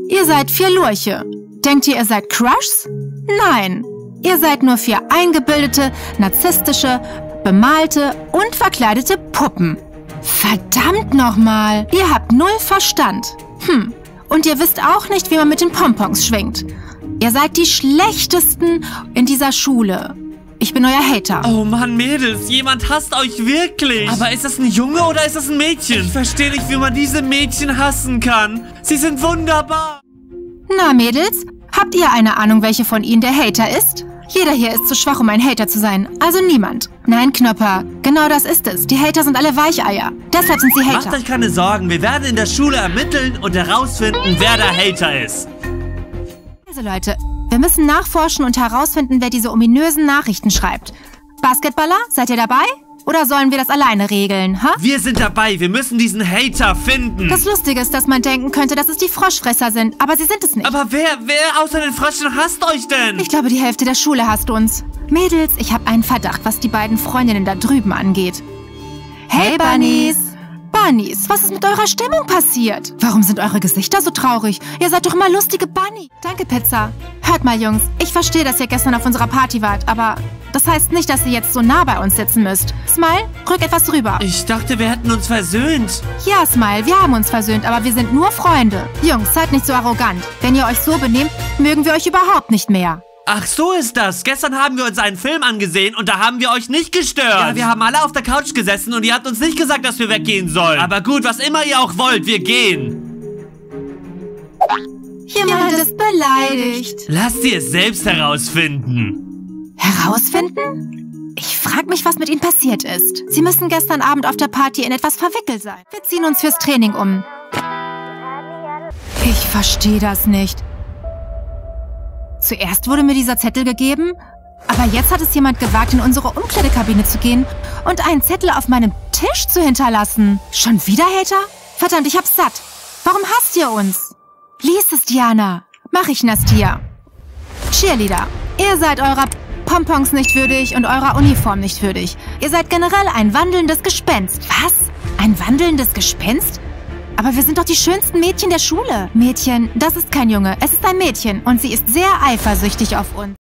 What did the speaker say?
Ihr seid 4 Lurche. Denkt ihr seid Crushs? Nein. Ihr seid nur 4 eingebildete, narzisstische, bemalte und verkleidete Puppen. Verdammt nochmal. Ihr habt 0 Verstand. Und ihr wisst auch nicht, wie man mit den Pompons schwingt. Ihr seid die Schlechtesten in dieser Schule. Ich bin euer Hater. Oh Mann, Mädels, jemand hasst euch wirklich. Aber ist das ein Junge oder ist das ein Mädchen? Ich verstehe nicht, wie man diese Mädchen hassen kann. Sie sind wunderbar. Na, Mädels, habt ihr eine Ahnung, welche von ihnen der Hater ist? Jeder hier ist zu schwach, um ein Hater zu sein. Also niemand. Nein, Knopper. Genau das ist es. Die Hater sind alle Weicheier. Deshalb sind sie Hater. Macht euch keine Sorgen. Wir werden in der Schule ermitteln und herausfinden, wer der Hater ist. Also Leute, wir müssen nachforschen und herausfinden, wer diese ominösen Nachrichten schreibt. Basketballer, seid ihr dabei? Oder sollen wir das alleine regeln, ha? Wir sind dabei. Wir müssen diesen Hater finden. Das Lustige ist, dass man denken könnte, dass es die Froschfresser sind, aber sie sind es nicht. Aber wer außer den Fröschen hasst euch denn? Ich glaube, die Hälfte der Schule hasst uns. Mädels, ich habe einen Verdacht, was die beiden Freundinnen da drüben angeht. Hey, Bunnies! Bunnies, was ist mit eurer Stimmung passiert? Warum sind eure Gesichter so traurig? Ihr seid doch immer lustige Bunny. Danke, Pizza. Hört mal, Jungs, ich verstehe, dass ihr gestern auf unserer Party wart, aber das heißt nicht, dass ihr jetzt so nah bei uns sitzen müsst. Smile, rück etwas rüber. Ich dachte, wir hätten uns versöhnt. Ja, Smile, wir haben uns versöhnt, aber wir sind nur Freunde. Jungs, seid nicht so arrogant. Wenn ihr euch so benehmt, mögen wir euch überhaupt nicht mehr. Ach, so ist das. Gestern haben wir uns einen Film angesehen und da haben wir euch nicht gestört. Ja, wir haben alle auf der Couch gesessen und ihr habt uns nicht gesagt, dass wir weggehen sollen. Aber gut, was immer ihr auch wollt, wir gehen. Jemand ist beleidigt. Lasst sie es selbst herausfinden. Herausfinden? Ich frage mich, was mit ihnen passiert ist. Sie müssen gestern Abend auf der Party in etwas verwickelt sein. Wir ziehen uns fürs Training um. Ich verstehe das nicht. Zuerst wurde mir dieser Zettel gegeben, aber jetzt hat es jemand gewagt, in unsere Umkleidekabine zu gehen und einen Zettel auf meinem Tisch zu hinterlassen. Schon wieder, Hater? Verdammt, ich hab's satt. Warum hasst ihr uns? Lies es, Diana. Mach ich, Nastia. Cheerleader, ihr seid eurer Pompons nicht würdig und eurer Uniform nicht würdig. Ihr seid generell ein wandelndes Gespenst. Was? Ein wandelndes Gespenst? Aber wir sind doch die schönsten Mädchen der Schule. Mädchen, das ist kein Junge, es ist ein Mädchen und sie ist sehr eifersüchtig auf uns.